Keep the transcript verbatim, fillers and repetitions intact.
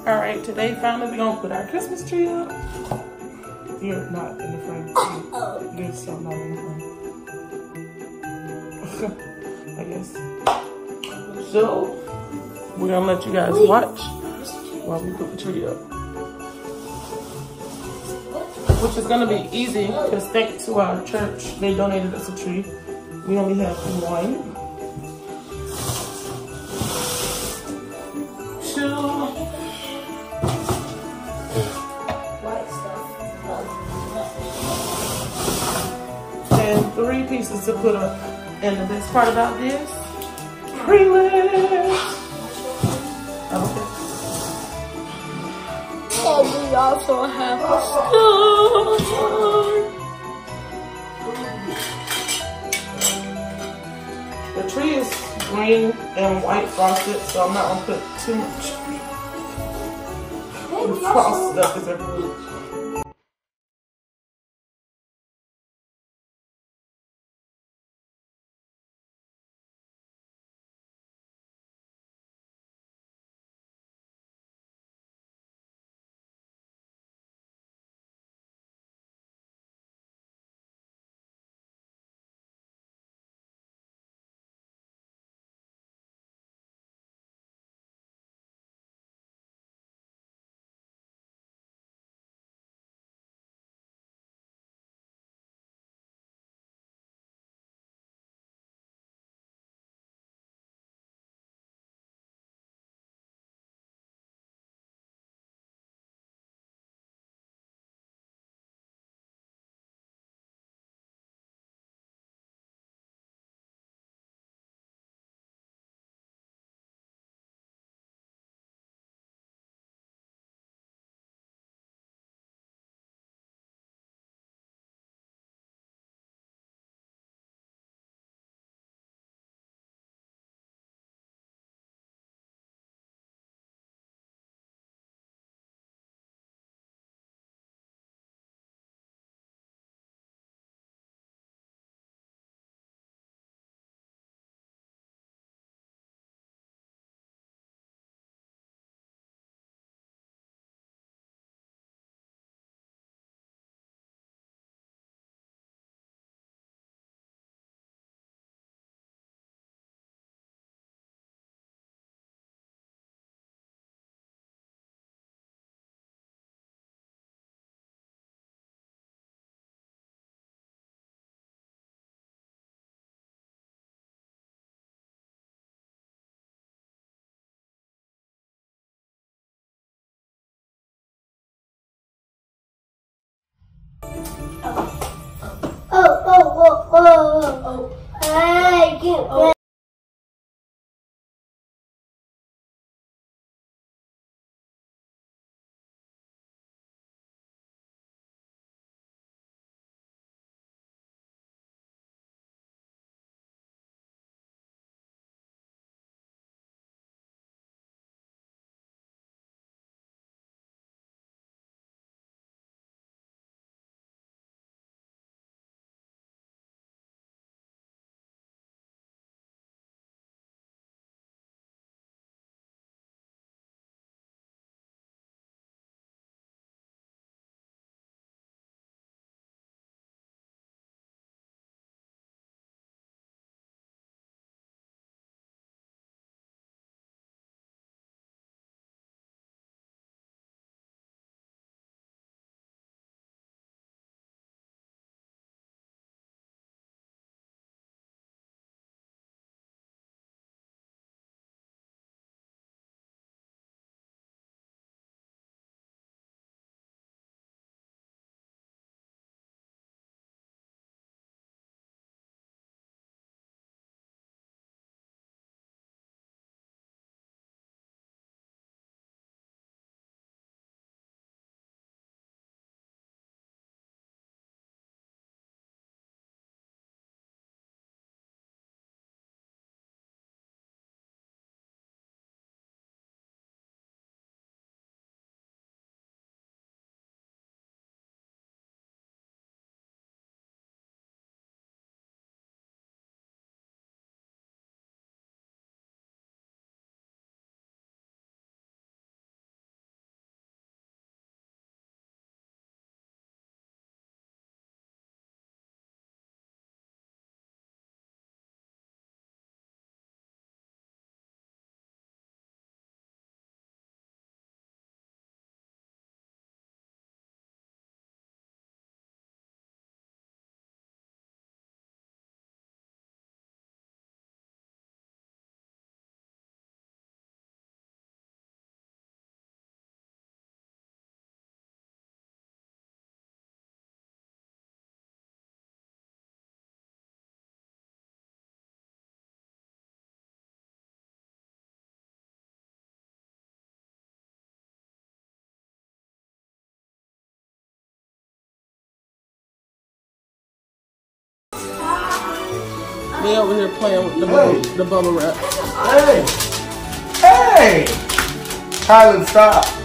Alright, today finally we're gonna put our Christmas tree up. You're not in the frame. You're so not in the frame. I guess. So, we're gonna let you guys watch while we put the tree up. Which is gonna be easy, because thanks to our church, they donated us a tree. We only have one. Two. And three pieces to put up. And the best part about this, pre-lit. Okay. And we also have a star. The tree is green and white frosted, so I'm not gonna put too much. The frost stuff is everywhere. Oh, oh, oh, oh, oh, oh. I can't. They over here playing with the bubble, the bubble wrap. Hey! Hey! Tyler, stop.